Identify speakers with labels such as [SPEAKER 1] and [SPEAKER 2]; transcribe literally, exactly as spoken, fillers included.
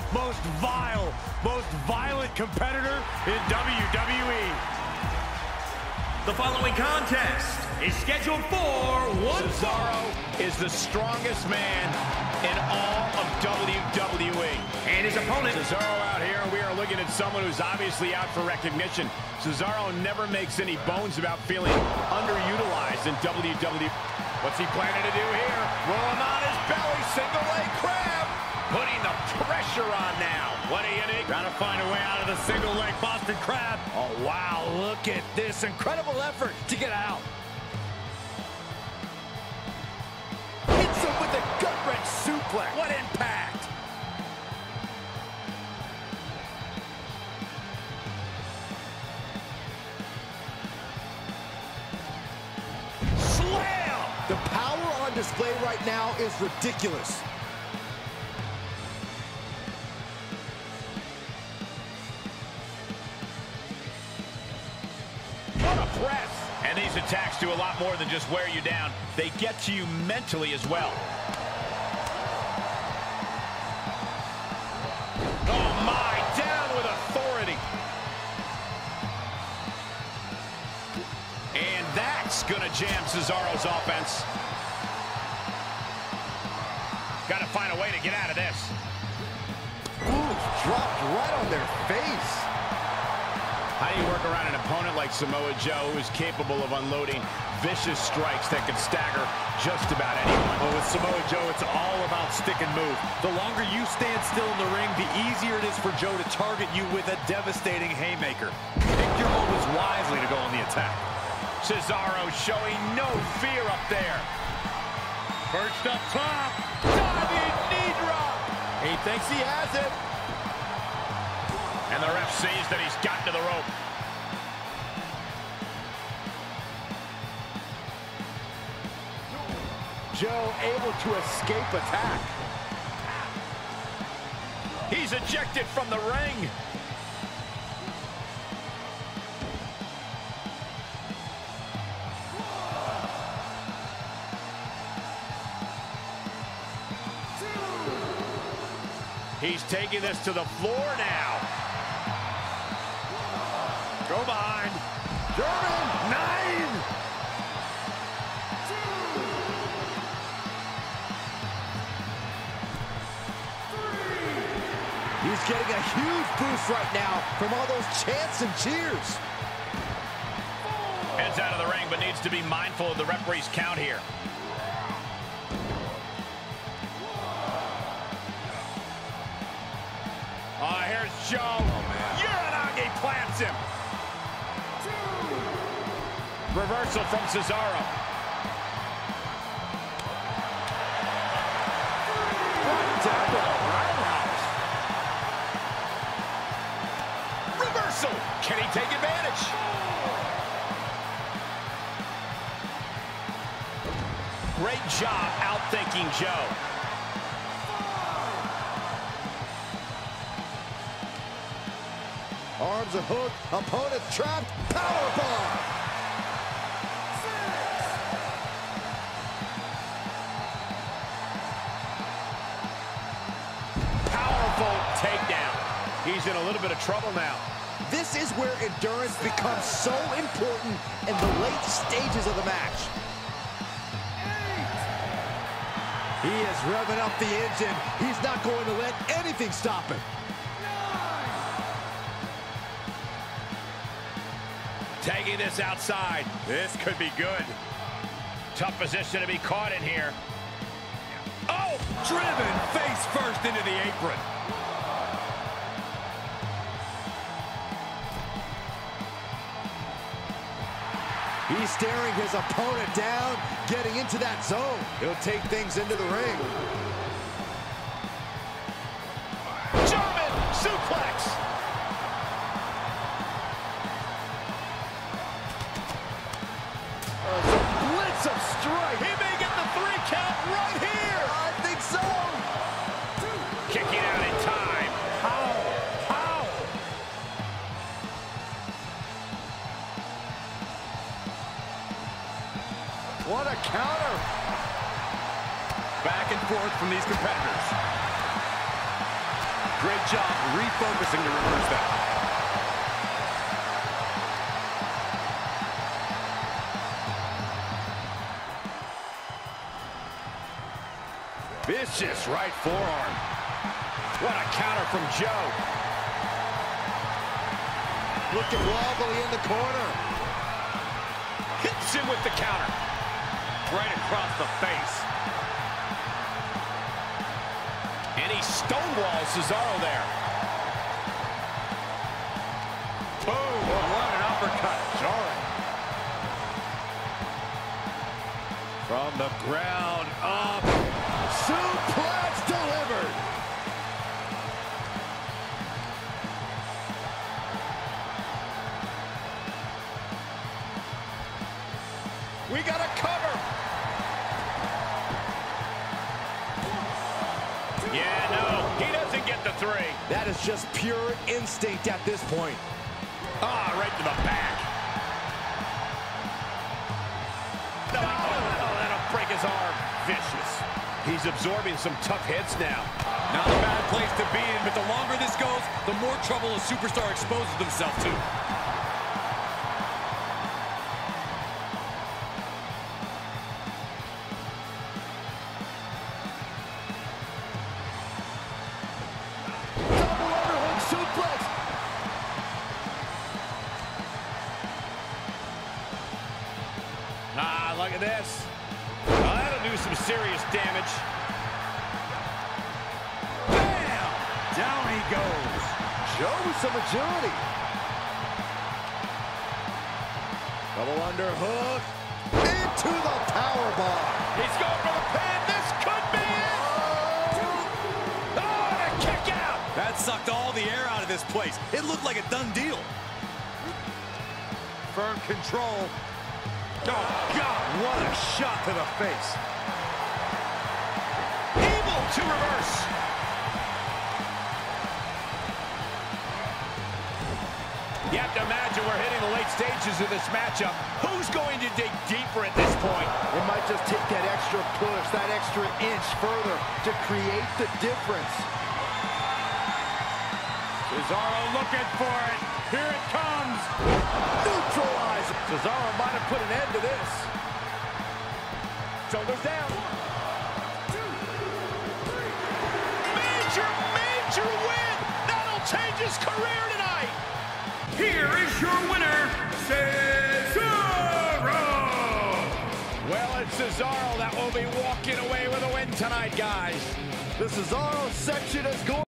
[SPEAKER 1] most vile, most violent competitor in W W E.
[SPEAKER 2] The following contest is scheduled for one.
[SPEAKER 3] Cesaro is the strongest man in all of W W E.
[SPEAKER 2] And his opponent.
[SPEAKER 3] Cesaro out here, and we are looking at someone who's obviously out for recognition. Cesaro never makes any bones about feeling underutilized in W W E. What's he planning to do here? Roll him on his belly, single leg crab. Putting the pressure on now. What a unique.
[SPEAKER 1] Trying to find a way out of the single leg Boston Crab. Oh, wow, look at this incredible effort to get out.
[SPEAKER 3] Hits him with a gut-wrench suplex. What impact. Slam!
[SPEAKER 4] The power on display right now is ridiculous.
[SPEAKER 3] Press. And these attacks do a lot more than just wear you down. They get to you mentally as well. Oh my, down with authority. And that's gonna jam Cesaro's offense. Gotta find a way to get out of this.
[SPEAKER 4] Ooh, dropped right on their face.
[SPEAKER 3] How do you work around an opponent like Samoa Joe, who is capable of unloading vicious strikes that can stagger just about anyone?
[SPEAKER 1] Well, with Samoa Joe, it's all about stick and move. The longer you stand still in the ring, the easier it is for Joe to target you with a devastating haymaker. Pick your moments wisely to go on the attack.
[SPEAKER 3] Cesaro showing no fear up there.
[SPEAKER 1] Perched up top.
[SPEAKER 3] Diving knee drop.
[SPEAKER 1] He thinks he has it.
[SPEAKER 3] And the ref sees that he's gotten to the rope.
[SPEAKER 4] Joe able to escape attack.
[SPEAKER 3] He's ejected from the ring. He's taking this to the floor now.
[SPEAKER 1] Go behind.
[SPEAKER 3] German, nine.
[SPEAKER 4] He's getting a huge boost right now from all those chants and cheers.
[SPEAKER 3] Heads out of the ring, but needs to be mindful of the referee's count here. Oh, here's Joe. Oh, Uranagi plants him. Reversal from Cesaro. Right down to the roundhouse. Reversal. Can he take advantage? Great job outthinking Joe.
[SPEAKER 4] Arms a hook, opponent trapped, powerbomb.
[SPEAKER 3] Powerful takedown. He's in a little bit of trouble now.
[SPEAKER 4] This is where endurance becomes so important in the late stages of the match. He is revving up the engine. He's not going to let anything stop him.
[SPEAKER 3] Taking this outside. This could be good. Tough position to be caught in here. Oh!
[SPEAKER 1] Driven face first into the apron.
[SPEAKER 4] He's staring his opponent down, getting into that zone. He'll take things into the ring.
[SPEAKER 3] German suplex.
[SPEAKER 4] Blitz of strike.
[SPEAKER 3] He may get the three count right here.
[SPEAKER 4] I think so.
[SPEAKER 3] Kicking out in time. How? How?
[SPEAKER 4] What a counter.
[SPEAKER 1] Back and forth from these competitors. great job refocusing to reverse that.
[SPEAKER 3] Vicious right forearm. What a counter from Joe.
[SPEAKER 4] Looking wobbly in the corner.
[SPEAKER 3] Hits him with the counter.
[SPEAKER 1] Right across the face.
[SPEAKER 3] And he stonewalls Cesaro there.
[SPEAKER 1] Boom! What an uppercut. Jarring. From the ground up.
[SPEAKER 4] Suplex delivered.
[SPEAKER 3] We got a cover. Yeah, no, he doesn't get the three.
[SPEAKER 4] That is just pure instinct at this point.
[SPEAKER 3] Ah, right to the back. No, oh, that'll break his arm. Vicious. He's absorbing some tough hits now.
[SPEAKER 1] Not a bad place to be in, but the longer this goes, the more trouble a superstar exposes himself to.
[SPEAKER 4] Double overhook suplex.
[SPEAKER 3] Ah, look at this. Oh, that'll do some serious damage.
[SPEAKER 1] Bam! Down he goes.
[SPEAKER 4] Joe with some agility. Double underhook. Into the power bar.
[SPEAKER 3] He's going for the pin. This could be it. Oh, and a kick out.
[SPEAKER 1] That sucked all the air out of this place. It looked like a done deal. Firm control.
[SPEAKER 3] Oh, God.
[SPEAKER 4] What a shot to the face.
[SPEAKER 3] Able to reverse. You have to imagine we're hitting the late stages of this matchup. Who's going to dig deeper at this point?
[SPEAKER 4] It might just take that extra push, that extra inch further to create the difference.
[SPEAKER 3] Cesaro looking for it. Here it comes.
[SPEAKER 4] Neutralize. Cesaro might have put an end to this. Shoulders down.
[SPEAKER 3] Major, major win. That'll change his career tonight.
[SPEAKER 2] Here is your winner, Cesaro!
[SPEAKER 3] Well, it's Cesaro that will be walking away with a win tonight, guys.
[SPEAKER 4] The Cesaro section is going.